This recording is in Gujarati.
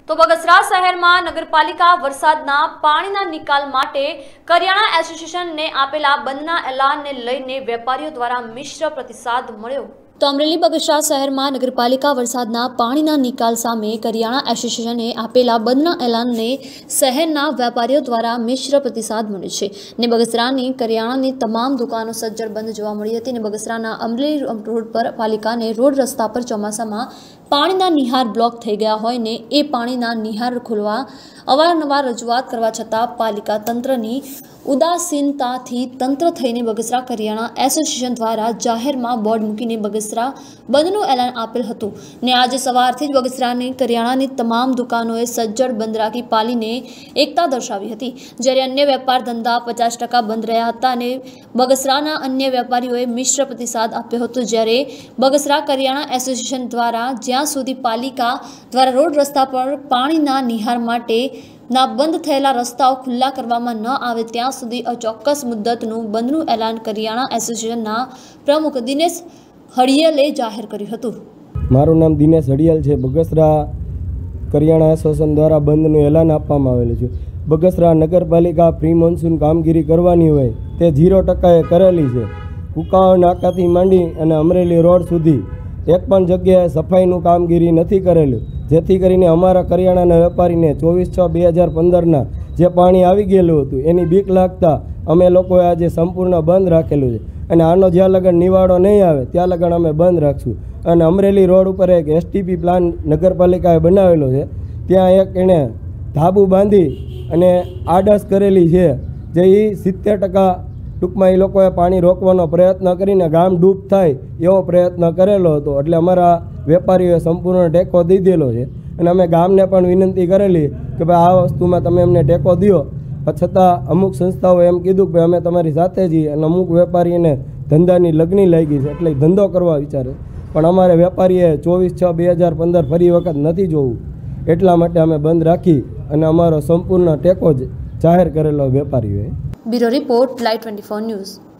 તો બગસરા શહેરમાં નગરપાલિકા વરસાદના પાણીના નિકાલ માટે કરિયાણા એસોસિએશનને આપેલા બંધના એલાનને લઈને વેપારીઓ દ્વારા મિશ્ર પ્રતિસાદ મળ્યો। તો અમરેલી બગસરા શહેરમાં નગરપાલિકા વરસાદના પાણીના નિકાલ સામે કરિયાણા એસોસિએશને આપેલા બંધના એલાનને શહેરના વેપારીઓ દ્વારા મિશ્ર પ્રતિસાદ મળ્યો છે ને બગસરાની કરિયાણાની તમામ દુકાનો સજ્જડ બંધ જોવા મળી હતી ને બગસરાના અમરેલી રોડ પર પાલિકાને રોડ રસ્તા પર ચોમાસામાં પાણીના નિહાર બ્લોક થઈ ગયા હોય ને એ પાણીના નિહાર ખોલવા અવારનવાર રજૂઆત કરવા છતાં પાલિકા તંત્રની ઉદાસીનતાથી તંત્ર થઈને બગસરા કરિયાણા એસોસિએશન દ્વારા જાહેરમાં બોર્ડ મૂકીને બગસરા બંધનું એલાન આપેલ હતું ને આજે સવારથી જ બગસરાની કરિયાણાની તમામ દુકાનોએ સજ્જડ બંધ રાખી પાલીને એકતા દર્શાવી હતી, જ્યારે અન્ય વેપાર ધંધા 50% બંધ રહ્યા હતા અને બગસરાના અન્ય વેપારીઓએ મિશ્ર પ્રતિસાદ આપ્યો હતો। જ્યારે બગસરા કરિયાણા એસોસિએશન દ્વારા જ્યાં સુધી પાલિકા દ્વારા રોડ રસ્તા પર પાણીના નિહાર માટે ના બંધ થયેલા રસ્તાઓ ખુલ્લા કરવામાં ન આવે ત્યાં સુધી અચોક્કસ મુદ્દતનું બંધનું એલાન કરિયાણા એસોસિએશનના પ્રમુખ દિનેશ હડિયલે જાહેર કર્યું હતું। મારું નામ દિનેશ હડિયલ છે। બગસરા કરિયાણા એસોસિએશન દ્વારા બંધનું એલાન આપવામાં આવેલું છે। બગસરા નગરપાલિકા પ્રી મોન્સૂન કામગીરી કરવાની હોય તે 0% કરેલી છે। કુકાઓ નાકાથી માંડી અને અમરેલી રોડ સુધી એક પણ જગ્યાએ સફાઈનું કામગીરી નથી કરેલું, જેથી કરીને અમારા કરિયાણાના વેપારીને 24/6/2015ના જે પાણી આવી ગયેલું હતું એની બીક લાગતા અમે લોકોએ આજે સંપૂર્ણ બંધ રાખેલું છે અને આનો જ્યાં લગન નિવાડો નહીં આવે ત્યાં લગન અમે બંધ રાખશું। અને અમરેલી રોડ ઉપર એક એસટીપી પ્લાન નગરપાલિકાએ બનાવેલો છે, ત્યાં એક એણે ધાબુ બાંધી અને આડસ કરેલી છે, જે 70% ટૂંકમાં એ લોકોએ પાણી રોકવાનો પ્રયત્ન કરીને ગામ ડૂબ થાય એવો પ્રયત્ન કરેલો હતો, એટલે અમારા વેપારીઓએ સંપૂર્ણ ટેકો દીધેલો છે અને અમે ગામને પણ વિનંતી કરેલી કે ભાઈ આ વસ્તુમાં તમે અમને ટેકો દો, છતાં અમુક સંસ્થાઓએ એમ કીધું કે અમે તમારી સાથે છીએ અને અમુક વેપારીને ધંધાની લગ્ની લાગી છે એટલે ધંધો કરવા વિચારે, પણ અમારે વેપારીએ 24/6/2015 ફરી વખત નથી જોવું એટલા માટે અમે બંધ રાખી અને અમારો સંપૂર્ણ ટેકો જ જાહેર કરેલો વેપારીઓએ। Bureau report live 24 news.